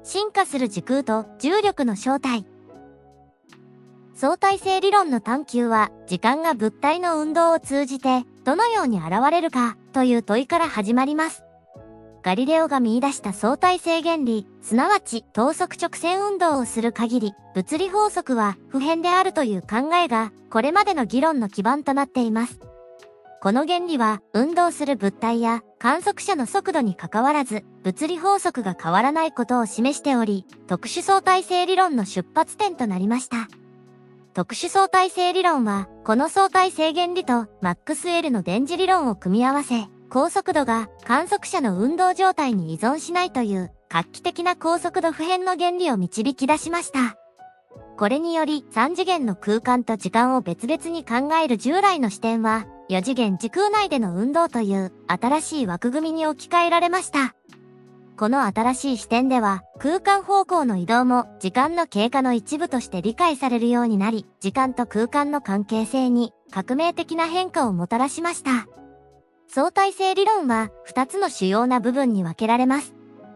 進化する時空と重力の正体。相対性理論の探求は、時間が物体の運動を通じて、どのように現れるか、という問いから始まります。ガリレオが見出した相対性原理、すなわち等速直線運動をする限り、物理法則は不変であるという考えが、これまでの議論の基盤となっています。この原理は、運動する物体や観測者の速度にかかわらず、物理法則が変わらないことを示しており、特殊相対性理論の出発点となりました。特殊相対性理論は、この相対性原理とマックスウェルの電磁理論を組み合わせ、高速度が観測者の運動状態に依存しないという画期的な高速度不変の原理を導き出しました。これにより3次元の空間と時間を別々に考える従来の視点は4次元時空内での運動という新しい枠組みに置き換えられました。この新しい視点では空間方向の移動も時間の経過の一部として理解されるようになり、時間と空間の関係性に革命的な変化をもたらしました。相対性理論は2つの主要な部分に分けられます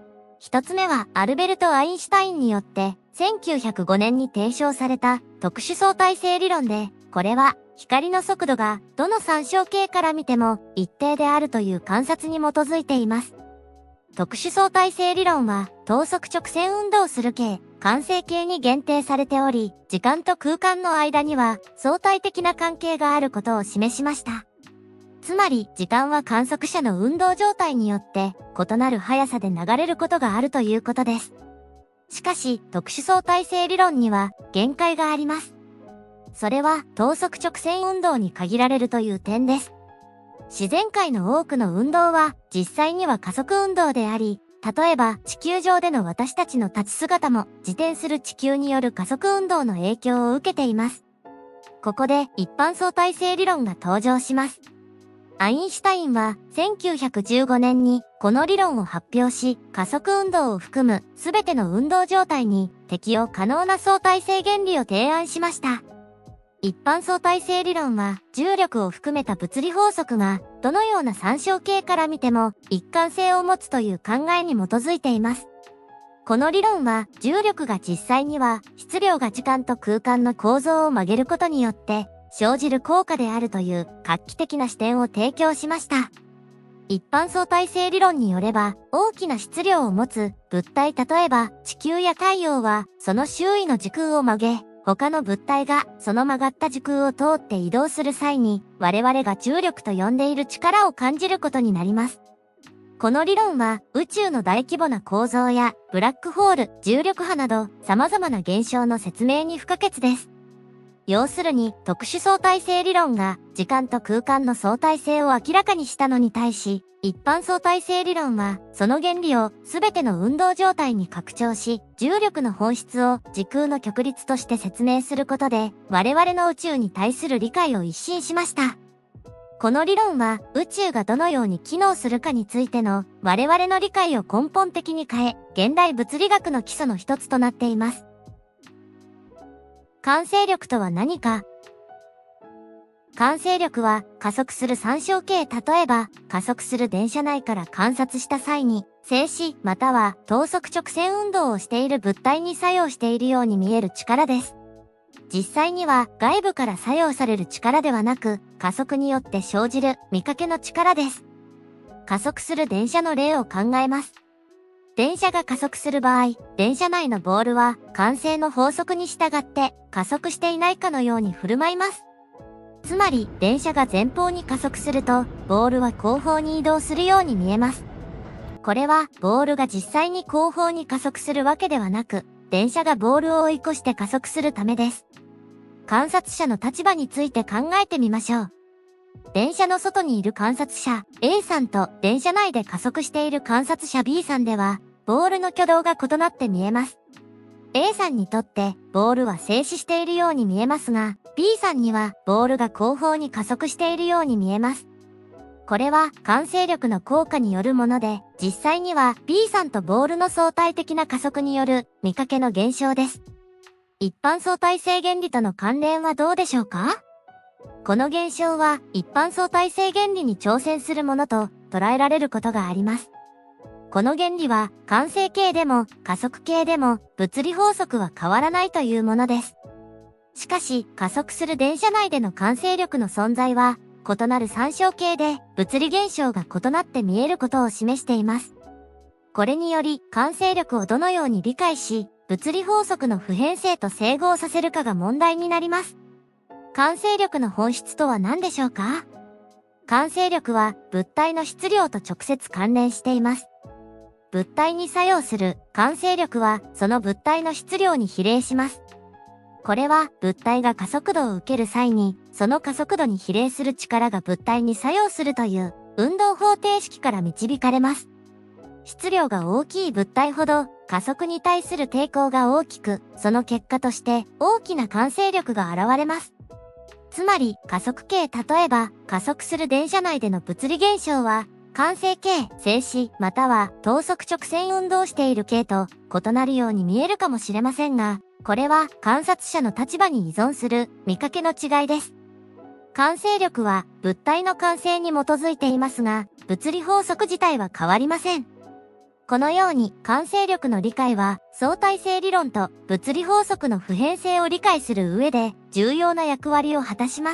。1つ目はアルベルト・アインシュタインによって1905年に提唱された特殊相対性理論で、これは光の速度がどの参照系から見ても一定であるという観察に基づいています。特殊相対性理論は等速直線運動する系、環成系に限定されており、時間と空間の間には相対的な関係があることを示しました。つまり、時間は観測者の運動状態によって異なる速さで流れることがあるということです。しかし、特殊相対性理論には限界があります。それは等速直線運動に限られるという点です。自然界の多くの運動は実際には加速運動であり、例えば地球上での私たちの立ち姿も自転する地球による加速運動の影響を受けています。ここで一般相対性理論が登場します。アインシュタインは1915年にこの理論を発表し、加速運動を含むすべての運動状態に適用可能な相対性原理を提案しました。一般相対性理論は重力を含めた物理法則がどのような参照系から見ても一貫性を持つという考えに基づいています。この理論は重力が実際には質量が時間と空間の構造を曲げることによって生じる効果であるという画期的な視点を提供しました。一般相対性理論によれば、大きな質量を持つ物体、例えば地球や太陽はその周囲の時空を曲げ、他の物体がその曲がった時空を通って移動する際に、我々が重力と呼んでいる力を感じることになります。この理論は宇宙の大規模な構造やブラックホール、重力波など様々な現象の説明に不可欠です。要するに特殊相対性理論が時間と空間の相対性を明らかにしたのに対し、一般相対性理論はその原理をすべての運動状態に拡張し、重力の本質を時空の曲率として説明することで、我々の宇宙に対する理解を一新しました。この理論は宇宙がどのように機能するかについての我々の理解を根本的に変え、現代物理学の基礎の一つとなっています。慣性力とは何か。慣性力は加速する参照系、例えば加速する電車内から観察した際に静止または等速直線運動をしている物体に作用しているように見える力です。実際には外部から作用される力ではなく、加速によって生じる見かけの力です。加速する電車の例を考えます。電車が加速する場合、電車内のボールは慣性の法則に従って加速していないかのように振る舞います。つまり、電車が前方に加速すると、ボールは後方に移動するように見えます。これは、ボールが実際に後方に加速するわけではなく、電車がボールを追い越して加速するためです。観察者の立場について考えてみましょう。電車の外にいる観察者 A さんと電車内で加速している観察者 B さんでは、ボールの挙動が異なって見えます。A さんにとってボールは静止しているように見えますが、B さんにはボールが後方に加速しているように見えます。これは慣性力の効果によるもので、実際には B さんとボールの相対的な加速による見かけの現象です。一般相対性原理との関連はどうでしょうか？この現象は一般相対性原理に挑戦するものと捉えられることがあります。 この原理は慣性系でも加速系でも物理法則は変わらないというものです。しかし、加速する電車内での慣性力の存在は、異なる参照系で物理現象が異なって見えることを示しています。これにより、慣性力をどのように理解し、物理法則の普遍性と整合させるかが問題になります。慣性力の本質とは何でしょうか？慣性力は物体の質量と直接関連しています。物体に作用する慣性力はその物体の質量に比例します。これは物体が加速度を受ける際に、その加速度に比例する力が物体に作用するという運動方程式から導かれます。質量が大きい物体ほど加速に対する抵抗が大きく、その結果として大きな慣性力が現れます。つまり加速系、例えば加速する電車内での物理現象は、慣性系、静止、または等速直線運動している系と異なるように見えるかもしれませんが、これは観察者の立場に依存する見かけの違いです。慣性力は物体の慣性に基づいていますが、物理法則自体は変わりません。このように慣性力の理解は相対性理論と物理法則の普遍性を理解する上で重要な役割を果たします。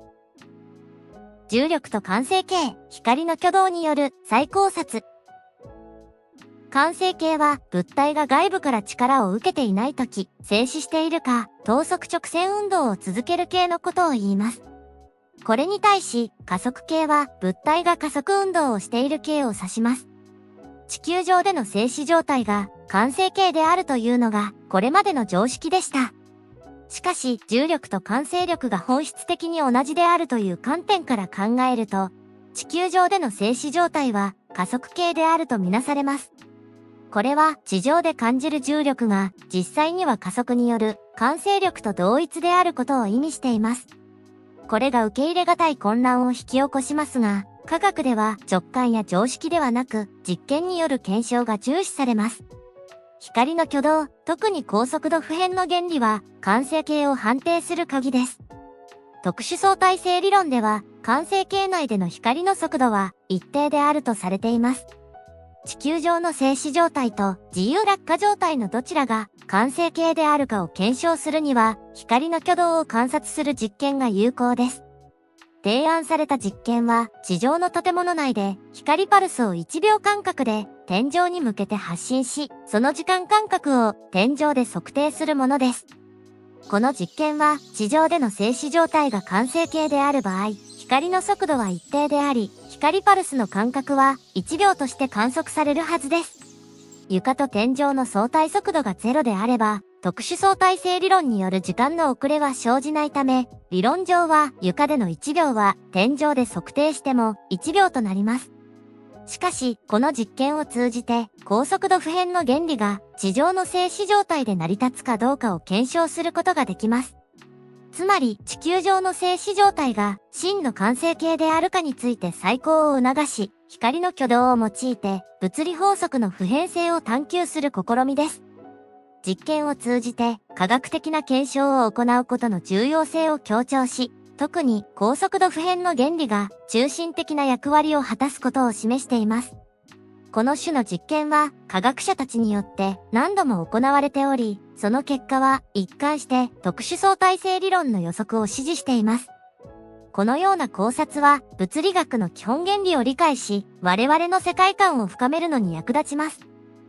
重力と慣性系、光の挙動による再考察。慣性系は物体が外部から力を受けていないとき、静止しているか、等速直線運動を続ける系のことを言います。これに対し、加速系は物体が加速運動をしている系を指します。地球上での静止状態が慣性系であるというのがこれまでの常識でした。しかし、重力と慣性力が本質的に同じであるという観点から考えると、地球上での静止状態は加速系であるとみなされます。これは地上で感じる重力が実際には加速による慣性力と同一であることを意味しています。これが受け入れがたい混乱を引き起こしますが、科学では直感や常識ではなく実験による検証が重視されます。光の挙動、特に高速度不変の原理は慣性系を判定する鍵です。特殊相対性理論では慣性系内での光の速度は一定であるとされています。地球上の静止状態と自由落下状態のどちらが慣性系であるかを検証するには光の挙動を観察する実験が有効です。提案された実験は地上の建物内で光パルスを1秒間隔で天井に向けて発信し、その時間間隔を天井で測定するものです。この実験は地上での静止状態が慣性系である場合、光の速度は一定であり、光パルスの間隔は1秒として観測されるはずです。床と天井の相対速度が0であれば、特殊相対性理論による時間の遅れは生じないため、理論上は床での1秒は天井で測定しても1秒となります。しかし、この実験を通じて高速度不変の原理が地上の静止状態で成り立つかどうかを検証することができます。つまり、地球上の静止状態が真の慣性系であるかについて再考を促し、光の挙動を用いて物理法則の普遍性を探求する試みです。実験を通じて科学的な検証を行うことの重要性を強調し、特に高速度不変の原理が中心的な役割を果たすことを示しています。この種の実験は科学者たちによって何度も行われており、その結果は一貫して特殊相対性理論の予測を支持しています。このような考察は物理学の基本原理を理解し、我々の世界観を深めるのに役立ちます。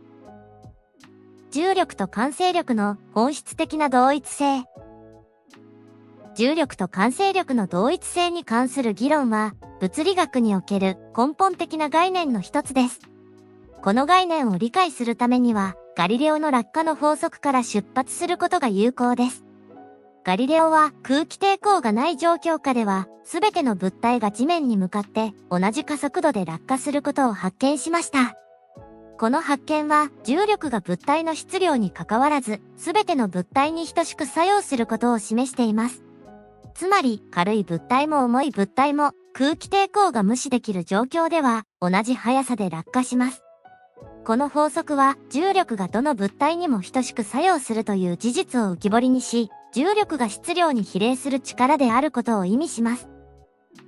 重力と慣性力の本質的な同一性。重力と慣性力の同一性に関する議論は、物理学における根本的な概念の一つです。この概念を理解するためには、ガリレオの落下の法則から出発することが有効です。ガリレオは空気抵抗がない状況下では、すべての物体が地面に向かって同じ加速度で落下することを発見しました。この発見は重力が物体の質量に関わらず、すべての物体に等しく作用することを示しています。つまり、軽い物体も重い物体も空気抵抗が無視できる状況では同じ速さで落下します。この法則は重力がどの物体にも等しく作用するという事実を浮き彫りにし、重力が質量に比例する力であることを意味します。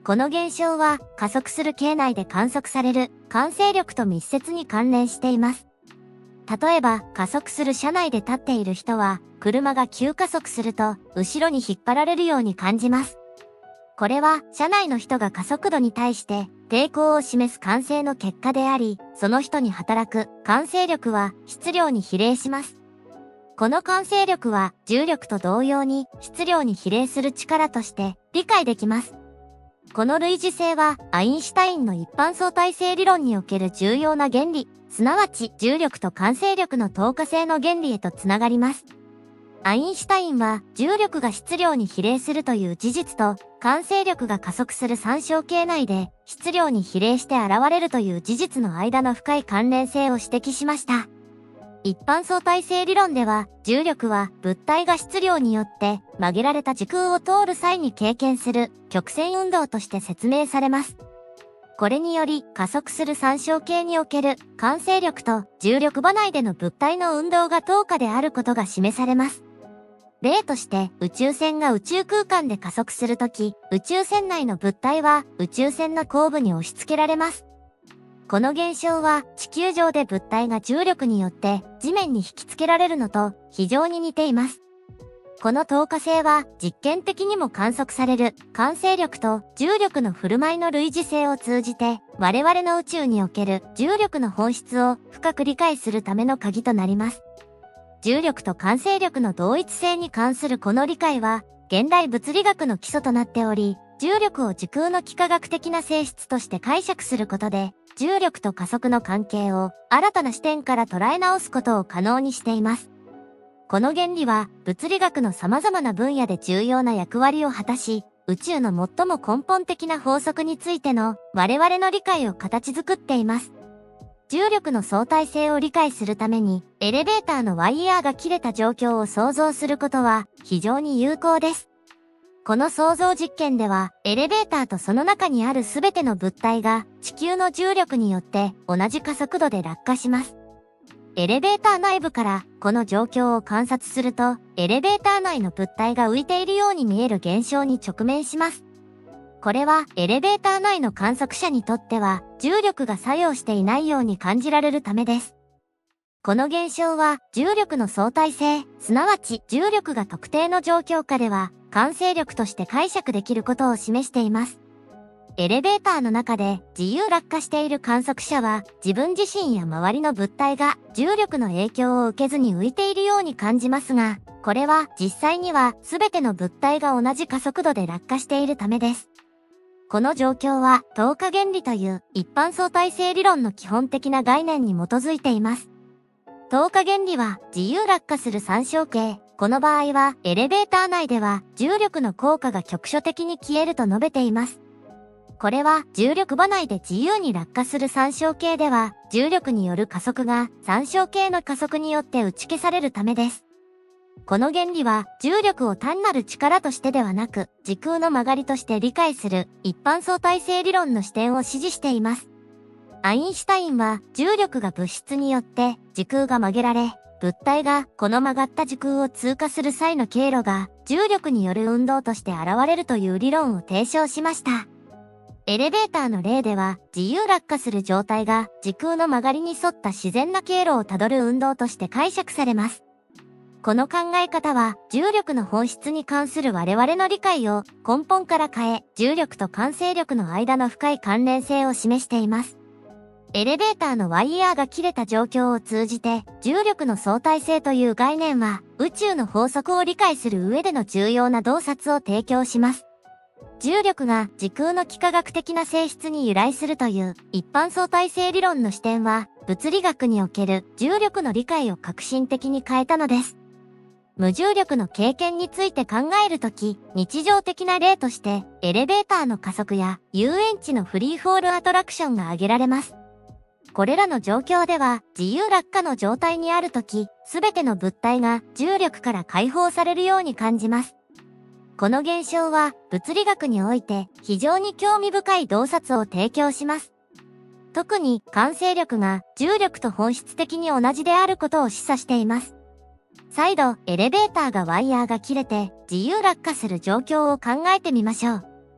この現象は加速する径内で観測される慣性力と密接に関連しています。例えば、加速する車内で立っている人は、車が急加速すると、後ろに引っ張られるように感じます。これは、車内の人が加速度に対して抵抗を示す慣性の結果であり、その人に働く慣性力は質量に比例します。この慣性力は重力と同様に質量に比例する力として理解できます。この類似性はアインシュタインの一般相対性理論における重要な原理、すなわち重力と慣性力の等価性の原理へとつながります。アインシュタインは重力が質量に比例するという事実と慣性力が加速する参照系内で質量に比例して現れるという事実の間の深い関連性を指摘しました。一般相対性理論では重力は物体が質量によって曲げられた時空を通る際に経験する曲線運動として説明されます。これにより加速する参照系における慣性力と重力場内での物体の運動が等価であることが示されます。例として宇宙船が宇宙空間で加速するとき、宇宙船内の物体は宇宙船の後部に押し付けられます。この現象は地球上で物体が重力によって地面に引き付けられるのと非常に似ています。この等価性は実験的にも観測される慣性力と重力の振る舞いの類似性を通じて我々の宇宙における重力の本質を深く理解するための鍵となります。重力と慣性力の同一性に関するこの理解は現代物理学の基礎となっており、重力を時空の幾何学的な性質として解釈することで重力と加速の関係を新たな視点から捉え直すことを可能にしています。この原理は物理学の様々な分野で重要な役割を果たし、宇宙の最も根本的な法則についての我々の理解を形作っています。重力の相対性を理解するために、エレベーターのワイヤーが切れた状況を想像することは非常に有効です。この想像実験では、エレベーターとその中にあるすべての物体が地球の重力によって同じ加速度で落下します。エレベーター内部からこの状況を観察すると、エレベーター内の物体が浮いているように見える現象に直面します。これはエレベーター内の観測者にとっては重力が作用していないように感じられるためです。この現象は重力の相対性、すなわち重力が特定の状況下では慣性力として解釈できることを示しています。エレベーターの中で自由落下している観測者は自分自身や周りの物体が重力の影響を受けずに浮いているように感じますが、これは実際には全ての物体が同じ加速度で落下しているためです。この状況は等価原理という一般相対性理論の基本的な概念に基づいています。等価原理は自由落下する参照系。この場合はエレベーター内では重力の効果が局所的に消えると述べています。これは重力場内で自由に落下する参照系では重力による加速が参照系の加速によって打ち消されるためです。この原理は重力を単なる力としてではなく時空の曲がりとして理解する一般相対性理論の視点を支持しています。アインシュタインは重力が物質によって時空が曲げられ、物体がこの曲がった時空を通過する際の経路が重力による運動として現れるという理論を提唱しました。エレベーターの例では自由落下する状態が時空の曲がりに沿った自然な経路をたどる運動として解釈されます。この考え方は重力の本質に関する我々の理解を根本から変え、重力と慣性力の間の深い関連性を示しています。エレベーターのワイヤーが切れた状況を通じて、重力の相対性という概念は宇宙の法則を理解する上での重要な洞察を提供します。重力が時空の幾何学的な性質に由来するという一般相対性理論の視点は、物理学における重力の理解を革新的に変えたのです。無重力の経験について考えるとき、日常的な例として、エレベーターの加速や遊園地のフリーフォールアトラクションが挙げられます。これらの状況では、自由落下の状態にあるとき、すべての物体が重力から解放されるように感じます。この現象は、物理学において非常に興味深い洞察を提供します。特に、慣性力が重力と本質的に同じであることを示唆しています。再度、エレベーターがワイヤーが切れて自由落下する状況を考えてみましょう。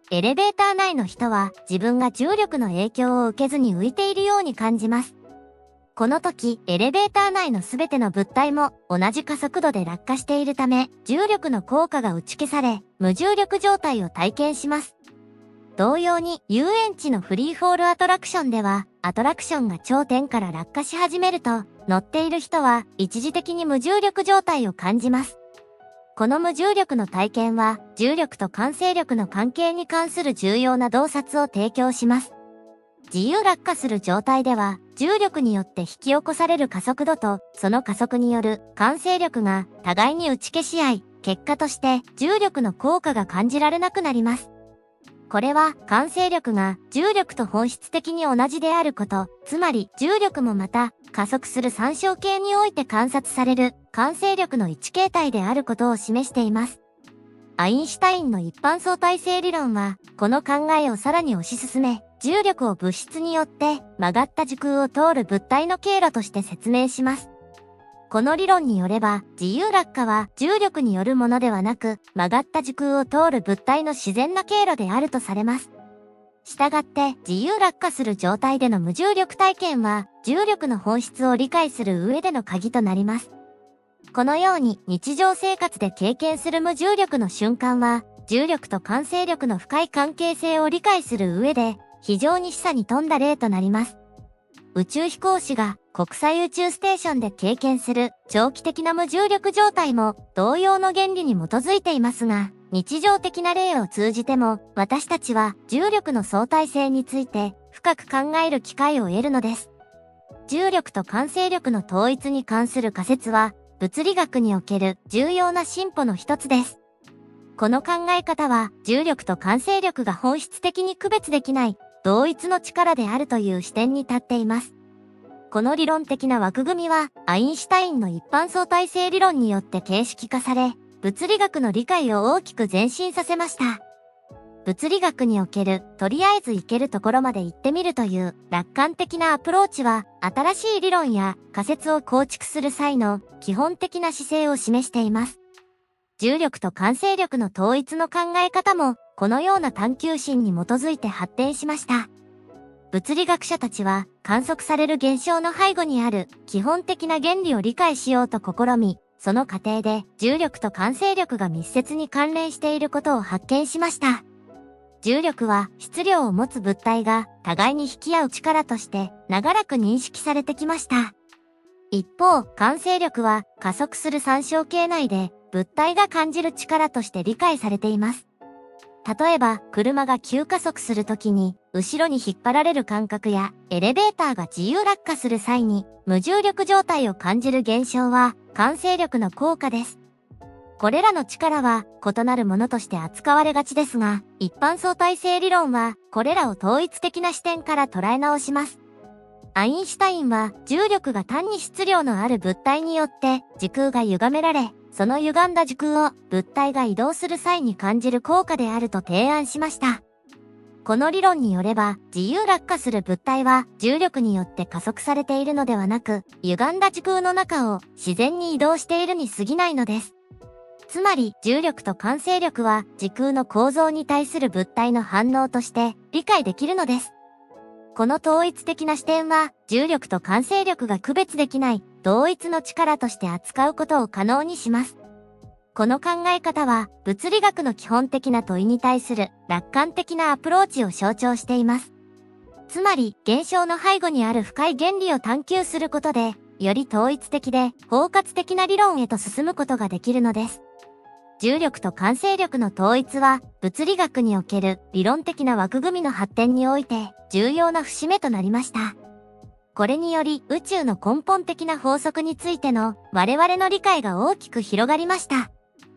エレベーター内の人は自分が重力の影響を受けずに浮いているように感じます。この時、エレベーター内のすべての物体も同じ加速度で落下しているため、重力の効果が打ち消され、無重力状態を体験します。同様に、遊園地のフリーフォールアトラクションでは、アトラクションが頂点から落下し始めると、乗っている人は一時的に無重力状態を感じます。この無重力の体験は、重力と慣性力の関係に関する重要な洞察を提供します。自由落下する状態では、重力によって引き起こされる加速度と、その加速による慣性力が互いに打ち消し合い、結果として重力の効果が感じられなくなります。これは慣性力が重力と本質的に同じであること、つまり重力もまた加速する参照系において観察される慣性力の一形態であることを示しています。アインシュタインの一般相対性理論は、この考えをさらに推し進め、重力を物質によって曲がった時空を通る物体の経路として説明します。この理論によれば、自由落下は重力によるものではなく、曲がった時空を通る物体の自然な経路であるとされます。したがって、自由落下する状態での無重力体験は、重力の本質を理解する上での鍵となります。このように日常生活で経験する無重力の瞬間は、重力と慣性力の深い関係性を理解する上で、非常に示唆に富んだ例となります。宇宙飛行士が国際宇宙ステーションで経験する長期的な無重力状態も同様の原理に基づいていますが、日常的な例を通じても私たちは重力の相対性について深く考える機会を得るのです。重力と慣性力の統一に関する仮説は物理学における重要な進歩の一つです。この考え方は重力と慣性力が本質的に区別できない同一の力であるという視点に立っています。この理論的な枠組みはアインシュタインの一般相対性理論によって形式化され、物理学の理解を大きく前進させました。物理学におけるとりあえず行けるところまで行ってみるという楽観的なアプローチは新しい理論や仮説を構築する際の基本的な姿勢を示しています。重力と慣性力の統一の考え方もこのような探求心に基づいて発展しました。物理学者たちは観測される現象の背後にある基本的な原理を理解しようと試み、その過程で重力と慣性力が密接に関連していることを発見しました。重力は質量を持つ物体が互いに引き合う力として長らく認識されてきました。一方、慣性力は加速する参照系内で物体が感じる力として理解されています。例えば、車が急加速するときに、後ろに引っ張られる感覚や、エレベーターが自由落下する際に、無重力状態を感じる現象は、慣性力の効果です。これらの力は、異なるものとして扱われがちですが、一般相対性理論は、これらを統一的な視点から捉え直します。アインシュタインは、重力が単に質量のある物体によって、時空が歪められ、その歪んだ時空を物体が移動する際に感じる効果であると提案しました。この理論によれば、自由落下する物体は重力によって加速されているのではなく、歪んだ時空の中を自然に移動しているに過ぎないのです。つまり、重力と慣性力は時空の構造に対する物体の反応として理解できるのです。この統一的な視点は、重力と慣性力が区別できない同一の力として扱うことを可能にします。この考え方は、物理学の基本的な問いに対する楽観的なアプローチを象徴しています。つまり、現象の背後にある深い原理を探求することで、より統一的で包括的な理論へと進むことができるのです。重力と慣性力の統一は、物理学における理論的な枠組みの発展において重要な節目となりました。これにより宇宙の根本的な法則についての我々の理解が大きく広がりました。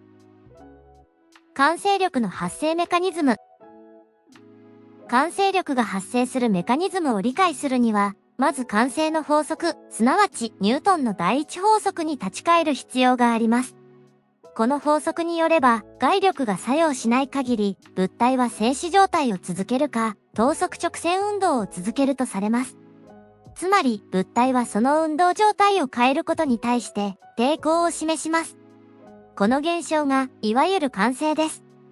慣性力の発生メカニズム。慣性力が発生するメカニズムを理解するには、まず慣性の法則、すなわちニュートンの第一法則に立ち返る必要があります。この法則によれば、外力が作用しない限り、物体は静止状態を続けるか、等速直線運動を続けるとされます。つまり、物体はその運動状態を変えることに対して、抵抗を示します。この現象が、いわゆる慣性です。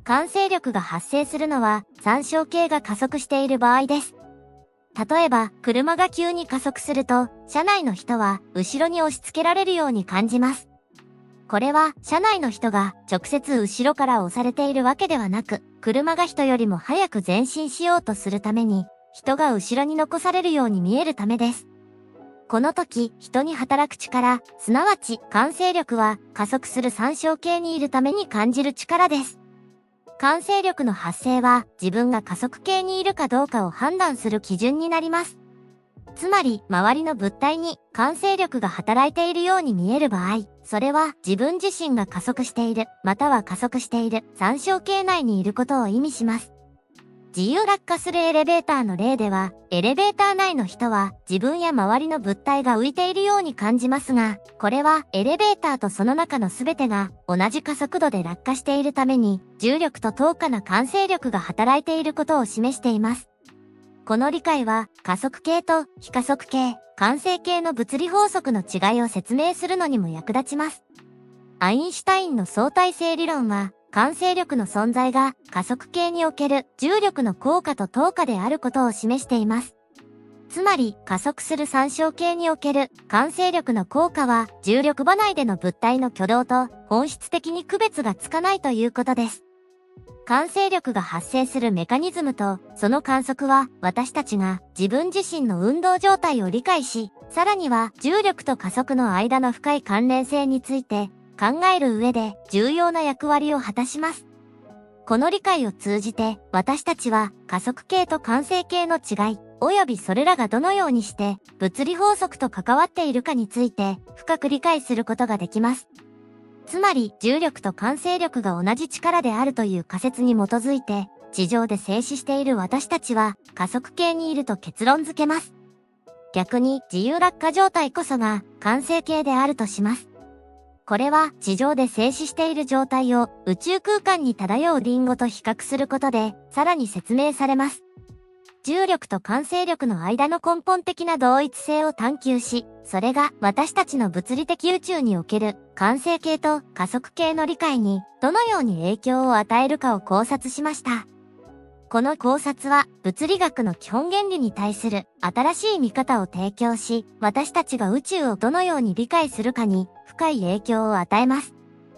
慣性力が発生するのは参照系が加速している場合です。例えば、車が急に加速すると、車内の人は後ろに押し付けられるように感じます。これは、車内の人が直接後ろから押されているわけではなく、車が人よりも早く前進しようとするために、人が後ろに残されるように見えるためです。この時、人に働く力、すなわち慣性力は加速する参照系にいるために感じる力です。慣性力の発生は自分が加速系にいるかどうかを判断する基準になります。つまり、周りの物体に慣性力が働いているように見える場合、それは自分自身が加速している、または加速している参照系内にいることを意味します。自由落下するエレベーターの例では、エレベーター内の人は自分や周りの物体が浮いているように感じますが、これはエレベーターとその中の全てが同じ加速度で落下しているために、重力と等価な慣性力が働いていることを示しています。この理解は加速系と非加速系、慣性系の物理法則の違いを説明するのにも役立ちます。アインシュタインの相対性理論は、慣性力の存在が加速系における重力の効果と等価であることを示しています。つまり、加速する参照系における慣性力の効果は重力場内での物体の挙動と本質的に区別がつかないということです。慣性力が発生するメカニズムとその観測は私たちが自分自身の運動状態を理解し、さらには重力と加速の間の深い関連性について考える上で重要な役割を果たします。この理解を通じて私たちは加速系と慣性系の違い、およびそれらがどのようにして物理法則と関わっているかについて深く理解することができます。つまり重力と慣性力が同じ力であるという仮説に基づいて地上で静止している私たちは加速系にいると結論付けます。逆に自由落下状態こそが慣性系であるとします。これは地上で静止している状態を宇宙空間に漂うリンゴと比較することでさらに説明されます。重力と慣性力の間の根本的な同一性を探求し、それが私たちの物理的宇宙における慣性系と加速系の理解にどのように影響を与えるかを考察しました。この考察は物理学の基本原理に対する新しい見方を提供し、私たちが宇宙をどのように理解するかに深い影響を与えます。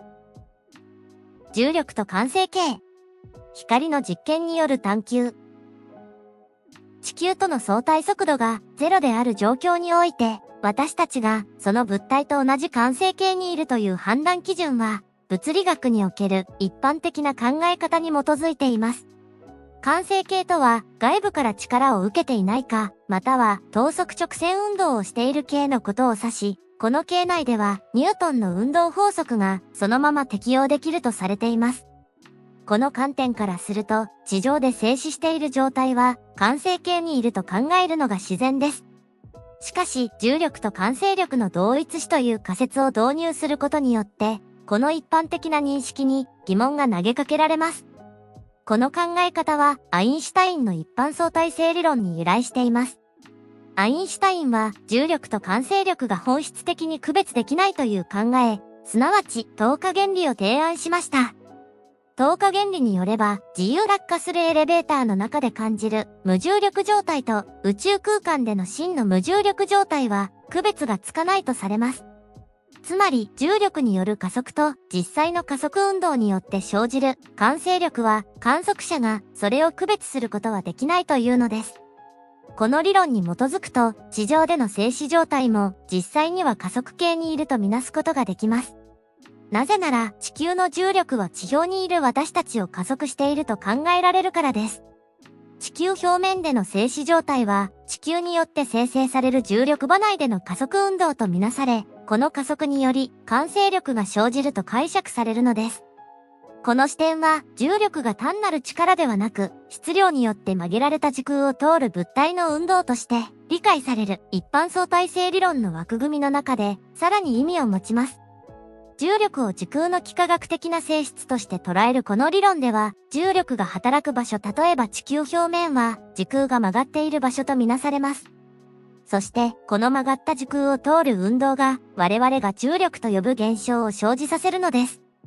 重力と慣性系。光の実験による探求。地球との相対速度が0である状況において、私たちがその物体と同じ慣性系にいるという判断基準は、物理学における一般的な考え方に基づいています。慣性系とは外部から力を受けていないか、または等速直線運動をしている系のことを指し、この系内ではニュートンの運動法則がそのまま適用できるとされています。この観点からすると、地上で静止している状態は慣性系にいると考えるのが自然です。しかし、重力と慣性力の同一視という仮説を導入することによって、この一般的な認識に疑問が投げかけられます。この考え方はアインシュタインの一般相対性理論に由来しています。アインシュタインは重力と慣性力が本質的に区別できないという考え、すなわち等価原理を提案しました。等価原理によれば、自由落下するエレベーターの中で感じる無重力状態と宇宙空間での真の無重力状態は区別がつかないとされます。つまり、重力による加速と実際の加速運動によって生じる慣性力は観測者がそれを区別することはできないというのです。この理論に基づくと、地上での静止状態も実際には加速系にいるとみなすことができます。なぜなら、地球の重力は地表にいる私たちを加速していると考えられるからです。地球表面での静止状態は、地球によって生成される重力場内での加速運動とみなされ、この加速により、慣性力が生じると解釈されるのです。この視点は、重力が単なる力ではなく、質量によって曲げられた時空を通る物体の運動として、理解される一般相対性理論の枠組みの中で、さらに意味を持ちます。重力を時空の幾何学的な性質として捉えるこの理論では、重力が働く場所、例えば地球表面は、時空が曲がっている場所とみなされます。そして、この曲がった時空を通る運動が、我々が重力と呼ぶ現象を生じさせるのです。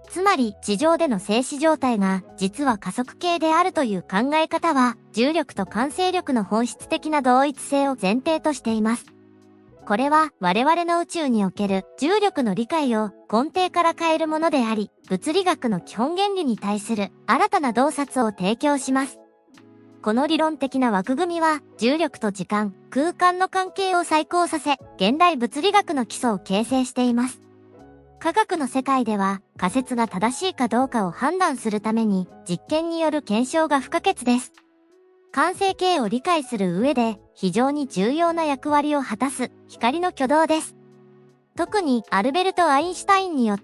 つまり地上での静止状態が実は加速系であるという考え方は、重力と慣性力の本質的な同一性を前提としています。これは我々の宇宙における重力の理解を根底から変えるものであり、物理学の基本原理に対する新たな洞察を提供します。この理論的な枠組みは、重力と時間、空間の関係を再考させ、現代物理学の基礎を形成しています。科学の世界では、仮説が正しいかどうかを判断するために、実験による検証が不可欠です。慣性系を理解する上で、非常に重要な役割を果たす光の挙動です。特にアルベルト・アインシュタインによって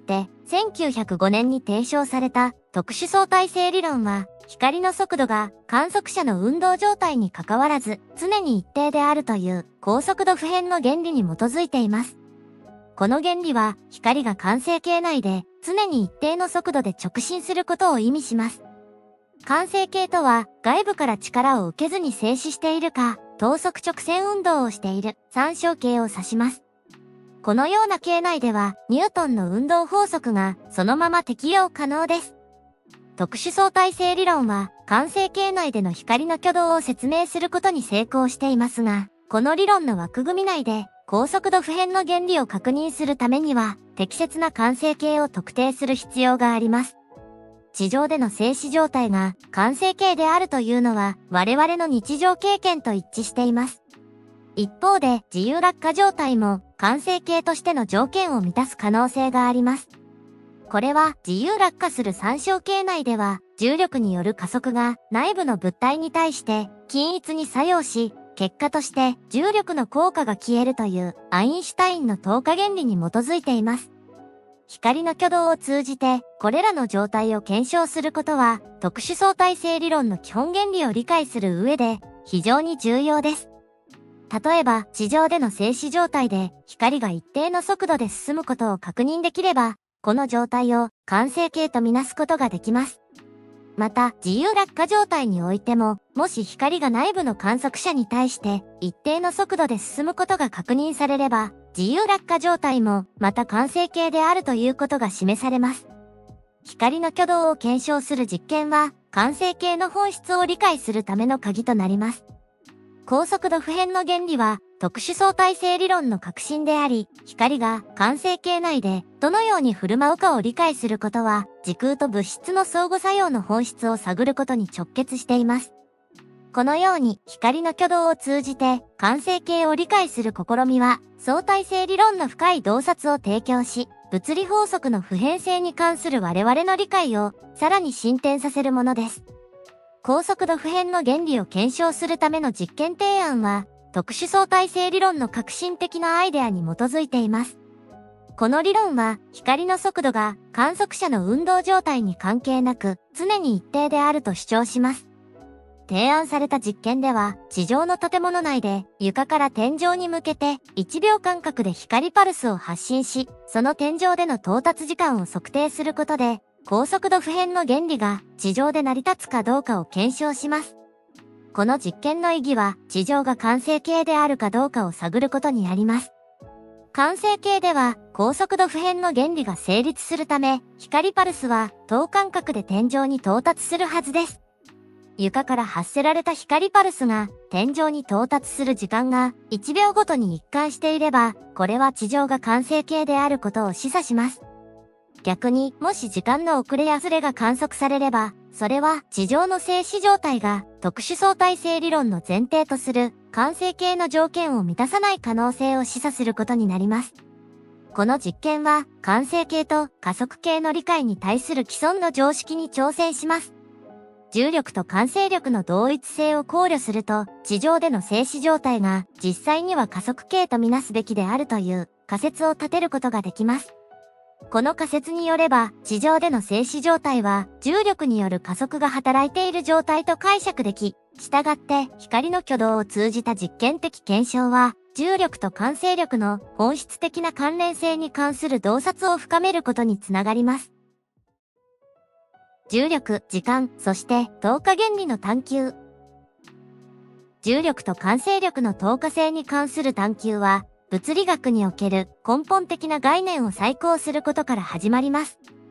、1905年に提唱された特殊相対性理論は、光の速度が観測者の運動状態にかかわらず、常に一定であるという高速度不変の原理に基づいています。この原理は、光が慣性系内で常に一定の速度で直進することを意味します。慣性系とは、外部から力を受けずに静止しているか、等速直線運動をしている参照系を指します。このような系内では、ニュートンの運動法則がそのまま適用可能です。特殊相対性理論は、慣性系内での光の挙動を説明することに成功していますが、この理論の枠組み内で、高速度不変の原理を確認するためには、適切な慣性系を特定する必要があります。地上での静止状態が慣性系であるというのは、我々の日常経験と一致しています。一方で、自由落下状態も慣性系としての条件を満たす可能性があります。これは、自由落下する参照系内では、重力による加速が内部の物体に対して均一に作用し、結果として重力の効果が消えるというアインシュタインの等価原理に基づいています。光の挙動を通じてこれらの状態を検証することは特殊相対性理論の基本原理を理解する上で非常に重要です。例えば地上での静止状態で光が一定の速度で進むことを確認できれば、この状態を慣性系とみなすことができます。また、自由落下状態においても、もし光が内部の観測者に対して一定の速度で進むことが確認されれば、自由落下状態もまた慣性系であるということが示されます。光の挙動を検証する実験は、慣性系の本質を理解するための鍵となります。高速度不変の原理は、特殊相対性理論の核心であり、光が慣性系内でどのように振る舞うかを理解することは、時空と物質の相互作用の本質を探ることに直結しています。このように光の挙動を通じて慣性系を理解する試みは、相対性理論の深い洞察を提供し、物理法則の普遍性に関する我々の理解をさらに進展させるものです。高速度不変の原理を検証するための実験提案は、特殊相対性理論の革新的なアイデアに基づいています。この理論は、光の速度が観測者の運動状態に関係なく、常に一定であると主張します。提案された実験では、地上の建物内で床から天井に向けて1秒間隔で光パルスを発信し、その天井での到達時間を測定することで、高速度不変の原理が地上で成り立つかどうかを検証します。この実験の意義は、地上が慣性系であるかどうかを探ることにあります。慣性系では、高速度不変の原理が成立するため、光パルスは等間隔で天井に到達するはずです。床から発せられた光パルスが天井に到達する時間が1秒ごとに一貫していれば、これは地上が慣性系であることを示唆します。逆に、もし時間の遅れやずれが観測されれば、それは地上の静止状態が特殊相対性理論の前提とする慣性系の条件を満たさない可能性を示唆することになります。この実験は慣性系と加速系の理解に対する既存の常識に挑戦します。重力と慣性力の同一性を考慮すると、地上での静止状態が実際には加速系とみなすべきであるという仮説を立てることができます。この仮説によれば、地上での静止状態は重力による加速が働いている状態と解釈でき、したがって光の挙動を通じた実験的検証は、重力と慣性力の本質的な関連性に関する洞察を深めることにつながります。重力、時間、そして等価原理の探求。重力と慣性力の等価性に関する探求は、物理学における根本的な概念を再考することから始まります。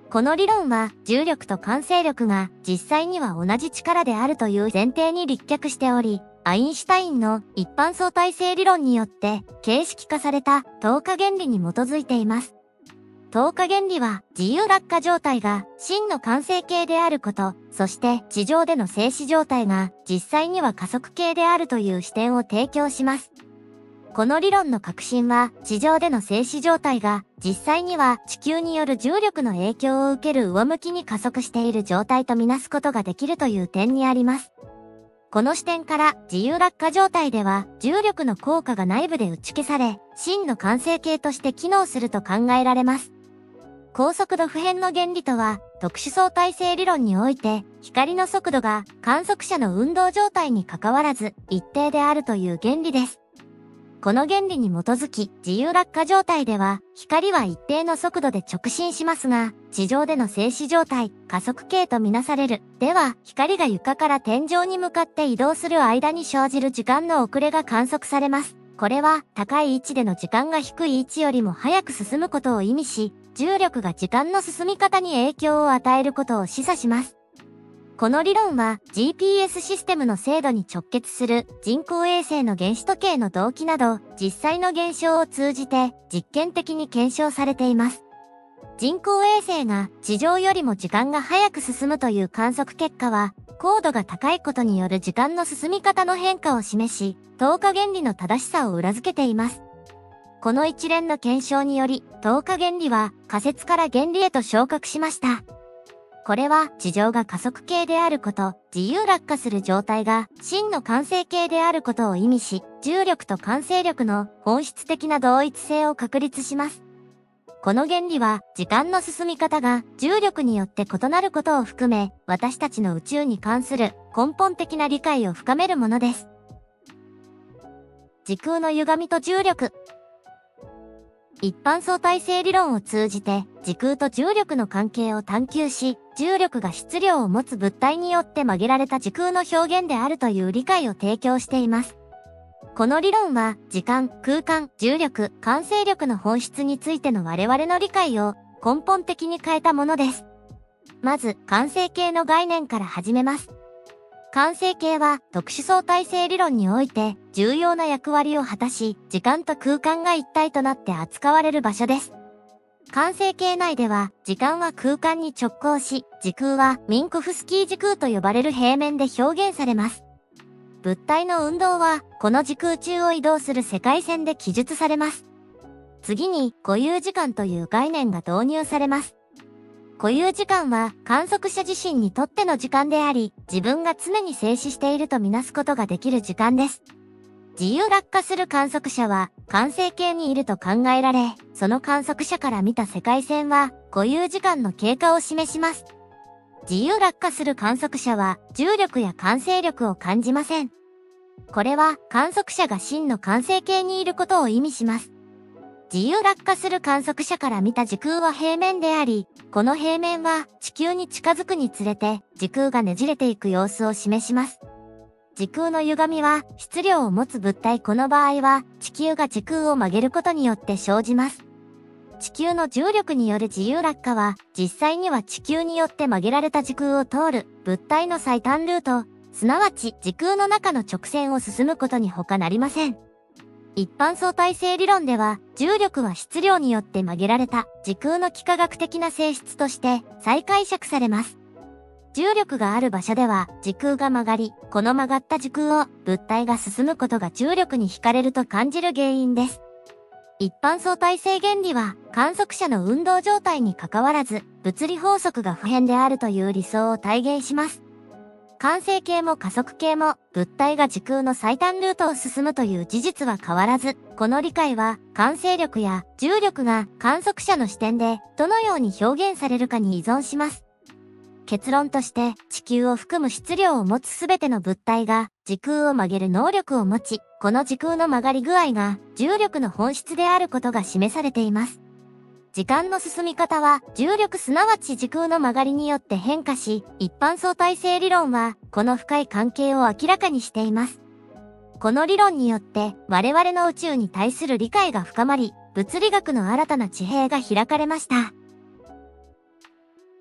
この理論は重力と慣性力が実際には同じ力であるという前提に立脚しており、アインシュタインの一般相対性理論によって形式化された等価原理に基づいています。等価原理は自由落下状態が真の慣性形であること、そして地上での静止状態が実際には加速形であるという視点を提供します。この理論の核心は地上での静止状態が実際には地球による重力の影響を受ける上向きに加速している状態とみなすことができるという点にあります。この視点から自由落下状態では重力の効果が内部で打ち消され、真の慣性形として機能すると考えられます。高速度不変の原理とは、特殊相対性理論において、光の速度が観測者の運動状態に関わらず一定であるという原理です。この原理に基づき、自由落下状態では、光は一定の速度で直進しますが、地上での静止状態、加速形とみなされる。では、光が床から天井に向かって移動する間に生じる時間の遅れが観測されます。これは、高い位置での時間が低い位置よりも早く進むことを意味し、重力が時間の進み方に影響を与えることを示唆します。この理論は GPS システムの精度に直結する人工衛星の原子時計の動機など実際の現象を通じて実験的に検証されています。人工衛星が地上よりも時間が早く進むという観測結果は高度が高いことによる時間の進み方の変化を示し、等価原理の正しさを裏付けています。この一連の検証により等価原理は仮説から原理へと昇格しました。これは地上が加速形であること、自由落下する状態が真の慣性形であることを意味し、重力と慣性力の本質的な同一性を確立します。この原理は時間の進み方が重力によって異なることを含め、私たちの宇宙に関する根本的な理解を深めるものです。時空の歪みと重力。一般相対性理論を通じて時空と重力の関係を探求し、重力が質量を持つ物体によって曲げられた時空の表現であるという理解を提供しています。この理論は時間、空間、重力、慣性力の本質についての我々の理解を根本的に変えたものです。まず、慣性形の概念から始めます。慣性形は特殊相対性理論において重要な役割を果たし、時間と空間が一体となって扱われる場所です。慣性形内では時間は空間に直行し、時空はミンコフスキー時空と呼ばれる平面で表現されます。物体の運動はこの時空中を移動する世界線で記述されます。次に固有時間という概念が導入されます。固有時間は観測者自身にとっての時間であり、自分が常に静止しているとみなすことができる時間です。自由落下する観測者は慣性形にいると考えられ、その観測者から見た世界線は固有時間の経過を示します。自由落下する観測者は重力や慣性力を感じません。これは観測者が真の慣性形にいることを意味します。自由落下する観測者から見た時空は平面であり、この平面は地球に近づくにつれて時空がねじれていく様子を示します。時空の歪みは質量を持つ物体、この場合は地球が時空を曲げることによって生じます。地球の重力による自由落下は実際には地球によって曲げられた時空を通る物体の最短ルート、すなわち時空の中の直線を進むことに他なりません。一般相対性理論では重力は質量によって曲げられた時空の幾何学的な性質として再解釈されます。重力がある場所では時空が曲がり、この曲がった時空を物体が進むことが重力に惹かれると感じる原因です。一般相対性原理は観測者の運動状態に関わらず物理法則が不変であるという理想を体現します。慣性形も加速形も物体が時空の最短ルートを進むという事実は変わらず、この理解は慣性力や重力が観測者の視点でどのように表現されるかに依存します。結論として地球を含む質量を持つすべての物体が時空を曲げる能力を持ち、この時空の曲がり具合が重力の本質であることが示されています。時間の進み方は重力すなわち時空の曲がりによって変化し、一般相対性理論はこの深い関係を明らかにしています。この理論によって我々の宇宙に対する理解が深まり、物理学の新たな地平が開かれました。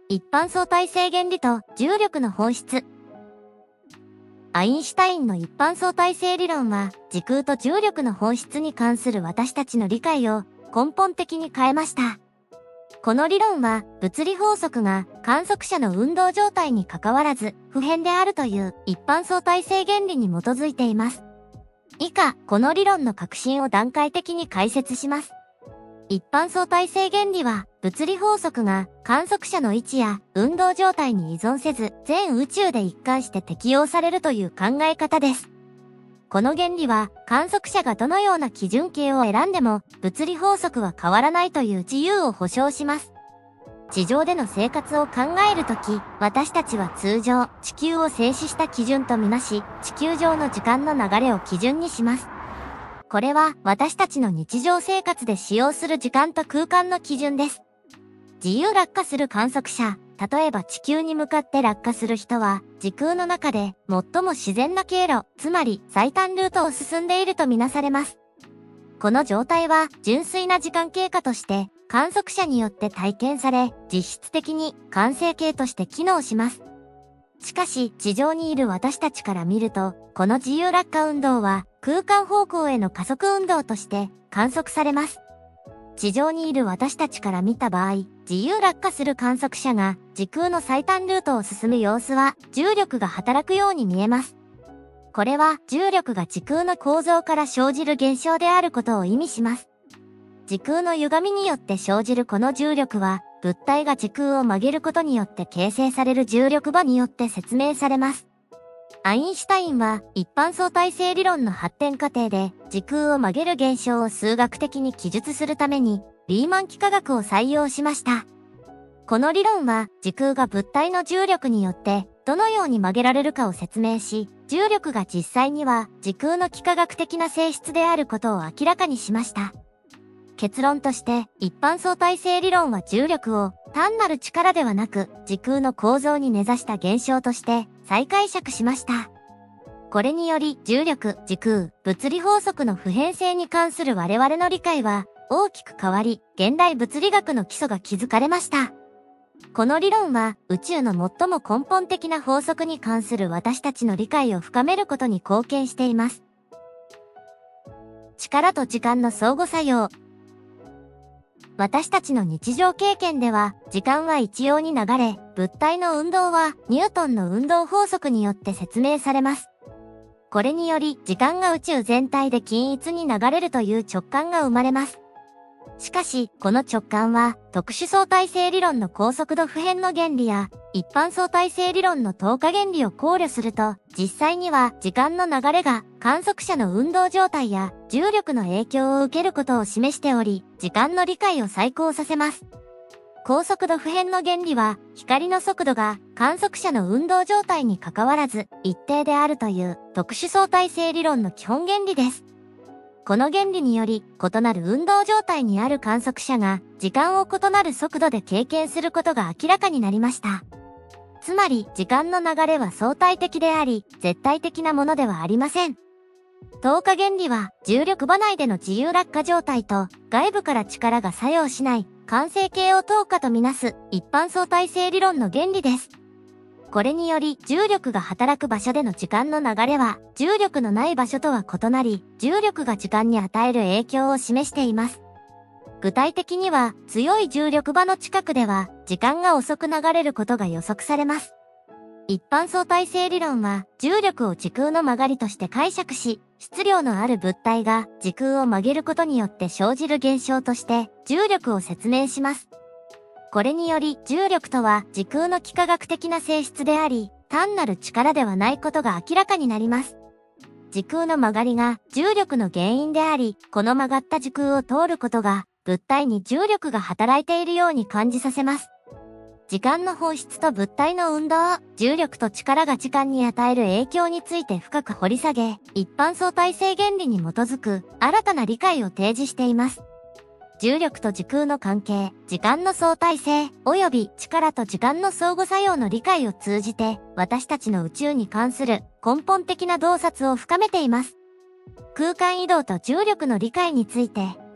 一般相対性原理と重力の本質。アインシュタインの一般相対性理論は、時空と重力の本質に関する私たちの理解を根本的に変えました。この理論は、物理法則が観測者の運動状態に関わらず不変であるという一般相対性原理に基づいています。以下、この理論の核心を段階的に解説します。一般相対性原理は、物理法則が観測者の位置や運動状態に依存せず、全宇宙で一貫して適用されるという考え方です。この原理は、観測者がどのような基準形を選んでも、物理法則は変わらないという自由を保証します。地上での生活を考えるとき、私たちは通常、地球を静止した基準とみなし、地球上の時間の流れを基準にします。これは私たちの日常生活で使用する時間と空間の基準です。自由落下する観測者、例えば地球に向かって落下する人は、時空の中で最も自然な経路、つまり最短ルートを進んでいるとみなされます。この状態は純粋な時間経過として観測者によって体験され、実質的に完成形として機能します。しかし、地上にいる私たちから見ると、この自由落下運動は空間方向への加速運動として観測されます。地上にいる私たちから見た場合、自由落下する観測者が時空の最短ルートを進む様子は重力が働くように見えます。これは重力が時空の構造から生じる現象であることを意味します。時空の歪みによって生じるこの重力は、物体が時空を曲げることによって形成される重力場によって説明されます。アインシュタインは一般相対性理論の発展過程で時空を曲げる現象を数学的に記述するためにリーマン幾何学を採用しました。この理論は時空が物体の重力によってどのように曲げられるかを説明し、重力が実際には時空の幾何学的な性質であることを明らかにしました。結論として一般相対性理論は重力を単なる力ではなく時空の構造に根ざした現象として再解釈しました。これにより重力、時空、物理法則の普遍性に関する我々の理解は大きく変わり、現代物理学の基礎が築かれました。この理論は宇宙の最も根本的な法則に関する私たちの理解を深めることに貢献しています。力と時間の相互作用。私たちの日常経験では、時間は一様に流れ、物体の運動はニュートンの運動法則によって説明されます。これにより、時間が宇宙全体で均一に流れるという直感が生まれます。しかし、この直感は、特殊相対性理論の高速度不変の原理や、一般相対性理論の等価原理を考慮すると、実際には時間の流れが観測者の運動状態や重力の影響を受けることを示しており、時間の理解を再考させます。高速度不変の原理は、光の速度が観測者の運動状態に関わらず一定であるという特殊相対性理論の基本原理です。この原理により、異なる運動状態にある観測者が、時間を異なる速度で経験することが明らかになりました。つまり、時間の流れは相対的であり、絶対的なものではありません。等価原理は、重力場内での自由落下状態と、外部から力が作用しない、完成形を等価とみなす、一般相対性理論の原理です。これにより重力が働く場所での時間の流れは重力のない場所とは異なり、重力が時間に与える影響を示しています。具体的には強い重力場の近くでは時間が遅く流れることが予測されます。一般相対性理論は重力を時空の曲がりとして解釈し、質量のある物体が時空を曲げることによって生じる現象として重力を説明します。これにより重力とは時空の幾何学的な性質であり、単なる力ではないことが明らかになります。時空の曲がりが重力の原因であり、この曲がった時空を通ることが物体に重力が働いているように感じさせます。時間の本質と物体の運動、重力と力が時間に与える影響について深く掘り下げ、一般相対性原理に基づく新たな理解を提示しています。重力と時空の関係、時間の相対性、及び力と時間の相互作用の理解を通じて、私たちの宇宙に関する根本的な洞察を深めています。空間移動と重力の理解について、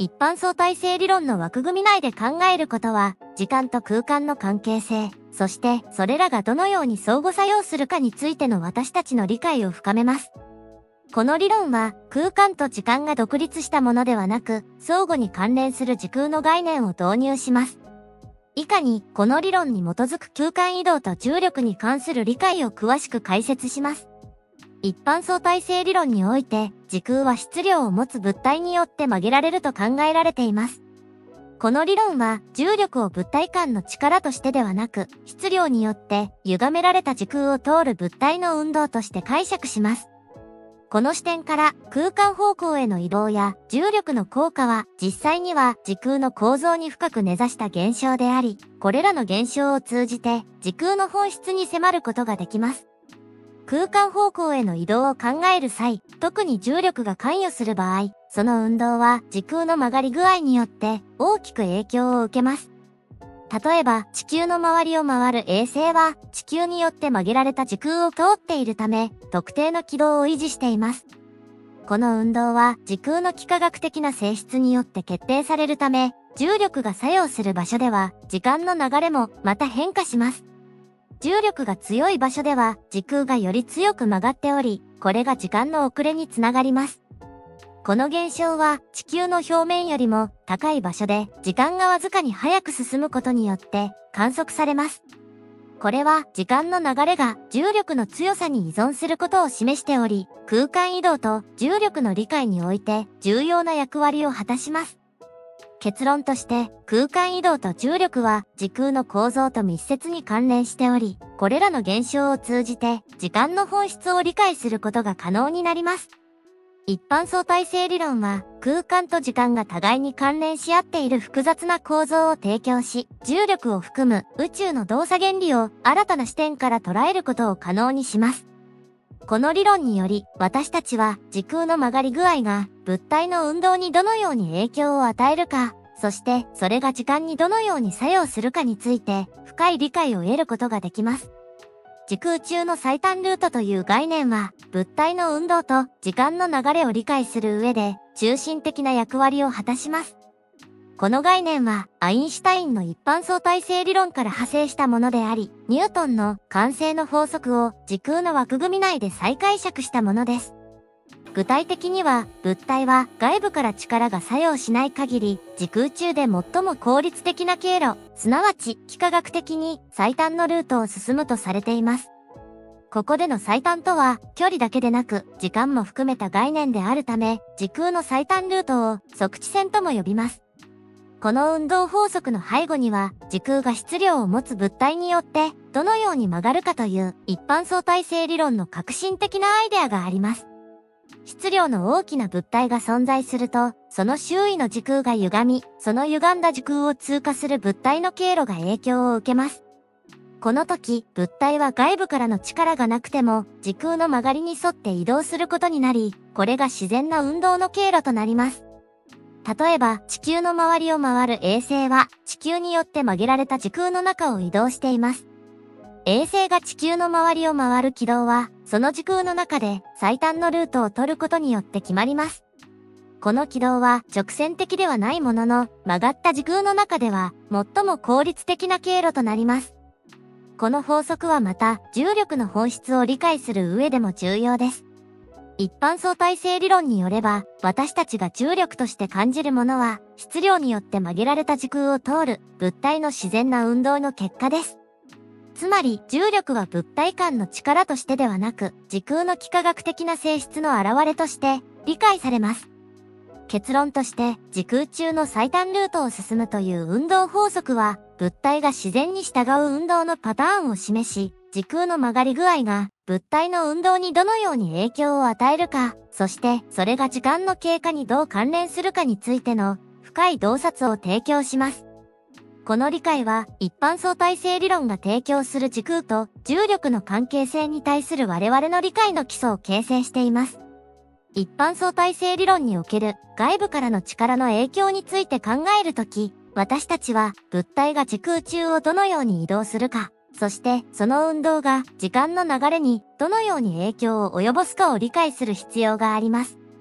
一般相対性理論の枠組み内で考えることは、時間と空間の関係性、そしてそれらがどのように相互作用するかについての私たちの理解を深めます。この理論は、空間と時間が独立したものではなく、相互に関連する時空の概念を導入します。以下に、この理論に基づく空間移動と重力に関する理解を詳しく解説します。一般相対性理論において、時空は質量を持つ物体によって曲げられると考えられています。この理論は、重力を物体間の力としてではなく、質量によって歪められた時空を通る物体の運動として解釈します。この視点から空間方向への移動や重力の効果は実際には時空の構造に深く根ざした現象であり、これらの現象を通じて時空の本質に迫ることができます。空間方向への移動を考える際、特に重力が関与する場合、その運動は時空の曲がり具合によって大きく影響を受けます。例えば、地球の周りを回る衛星は、地球によって曲げられた時空を通っているため、特定の軌道を維持しています。この運動は、時空の幾何学的な性質によって決定されるため、重力が作用する場所では、時間の流れもまた変化します。重力が強い場所では、時空がより強く曲がっており、これが時間の遅れにつながります。この現象は地球の表面よりも高い場所で時間がわずかに早く進むことによって観測されます。これは時間の流れが重力の強さに依存することを示しており、空間移動と重力の理解において重要な役割を果たします。結論として空間移動と重力は時空の構造と密接に関連しており、これらの現象を通じて時間の本質を理解することが可能になります。一般相対性理論は空間と時間が互いに関連し合っている複雑な構造を提供し、重力を含む宇宙の動作原理を新たな視点から捉えることを可能にします。この理論により、私たちは時空の曲がり具合が物体の運動にどのように影響を与えるか、そしてそれが時間にどのように作用するかについて深い理解を得ることができます。時空中の最短ルートという概念は、物体の運動と時間の流れを理解する上で、中心的な役割を果たします。この概念は、アインシュタインの一般相対性理論から派生したものであり、ニュートンの慣性の法則を時空の枠組み内で再解釈したものです。具体的には、物体は外部から力が作用しない限り、時空中で最も効率的な経路、すなわち幾何学的に最短のルートを進むとされています。ここでの最短とは、距離だけでなく、時間も含めた概念であるため、時空の最短ルートを測地線とも呼びます。この運動法則の背後には、時空が質量を持つ物体によって、どのように曲がるかという一般相対性理論の革新的なアイデアがあります。質量の大きな物体が存在すると、その周囲の時空が歪み、その歪んだ時空を通過する物体の経路が影響を受けます。この時、物体は外部からの力がなくても、時空の曲がりに沿って移動することになり、これが自然な運動の経路となります。例えば、地球の周りを回る衛星は、地球によって曲げられた時空の中を移動しています。衛星が地球の周りを回る軌道は、その時空の中で最短のルートを取ることによって決まります。この軌道は直線的ではないものの、曲がった時空の中では最も効率的な経路となります。この法則はまた、重力の本質を理解する上でも重要です。一般相対性理論によれば、私たちが重力として感じるものは、質量によって曲げられた時空を通る物体の自然な運動の結果です。つまり、重力は物体間の力としてではなく、時空の幾何学的な性質の表れとして理解されます。結論として、時空中の最短ルートを進むという運動法則は、物体が自然に従う運動のパターンを示し、時空の曲がり具合が物体の運動にどのように影響を与えるか、そしてそれが時間の経過にどう関連するかについての深い洞察を提供します。この理解は一般相対性理論が提供する時空と重力の関係性に対する我々の理解の基礎を形成しています。一般相対性理論における外部からの力の影響について考えるとき、私たちは物体が時空中をどのように移動するか、そしてその運動が時間の流れにどのように影響を及ぼすかを理解する必要があります。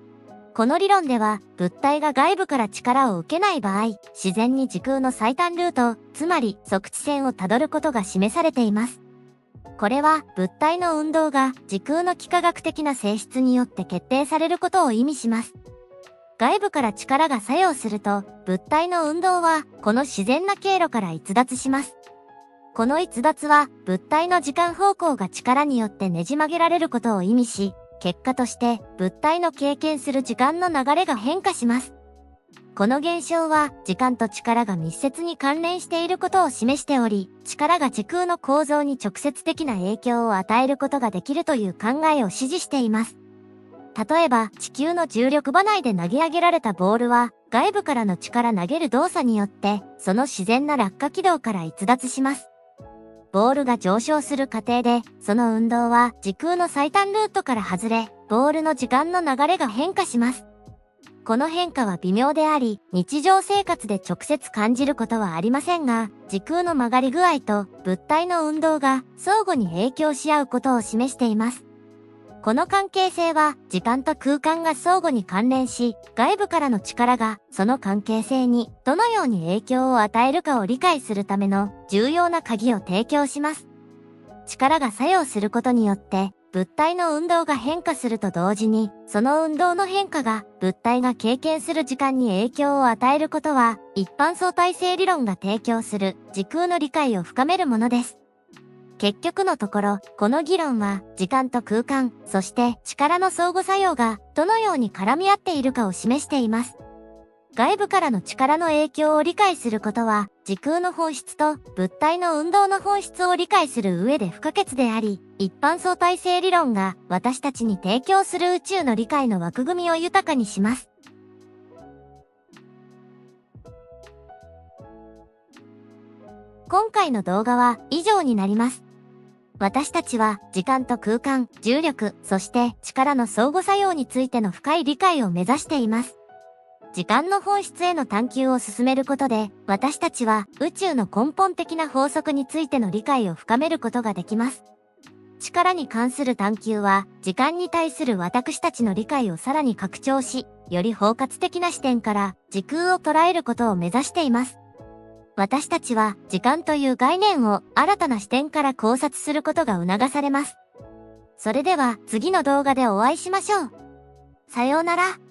この理論では、物体が外部から力を受けない場合、自然に時空の最短ルート、つまり測地線をたどることが示されています。これは、物体の運動が時空の幾何学的な性質によって決定されることを意味します。外部から力が作用すると、物体の運動は、この自然な経路から逸脱します。この逸脱は、物体の時間方向が力によってねじ曲げられることを意味し、結果として物体の経験する時間の流れが変化します。この現象は時間と力が密接に関連していることを示しており、力が時空の構造に直接的な影響を与えることができるという考えを支持しています。例えば地球の重力場内で投げ上げられたボールは外部からの力投げる動作によってその自然な落下軌道から逸脱します。ボールが上昇する過程で、その運動は時空の最短ルートから外れ、ボールの時間の流れが変化します。この変化は微妙であり、日常生活で直接感じることはありませんが、時空の曲がり具合と物体の運動が相互に影響し合うことを示しています。この関係性は時間と空間が相互に関連し、外部からの力がその関係性にどのように影響を与えるかを理解するための重要な鍵を提供します。力が作用することによって物体の運動が変化すると同時に、その運動の変化が物体が経験する時間に影響を与えることは、一般相対性理論が提供する時空の理解を深めるものです。結局のところ、この議論は時間と空間、そして力の相互作用がどのように絡み合っているかを示しています。外部からの力の影響を理解することは、時空の本質と物体の運動の本質を理解する上で不可欠であり、一般相対性理論が私たちに提供する宇宙の理解の枠組みを豊かにします。今回の動画は以上になります。私たちは時間と空間、重力、そして力の相互作用についての深い理解を目指しています。時間の本質への探求を進めることで、私たちは宇宙の根本的な法則についての理解を深めることができます。力に関する探求は、時間に対する私たちの理解をさらに拡張し、より包括的な視点から時空を捉えることを目指しています。私たちは時間という概念を新たな視点から考察することが促されます。それでは次の動画でお会いしましょう。さようなら。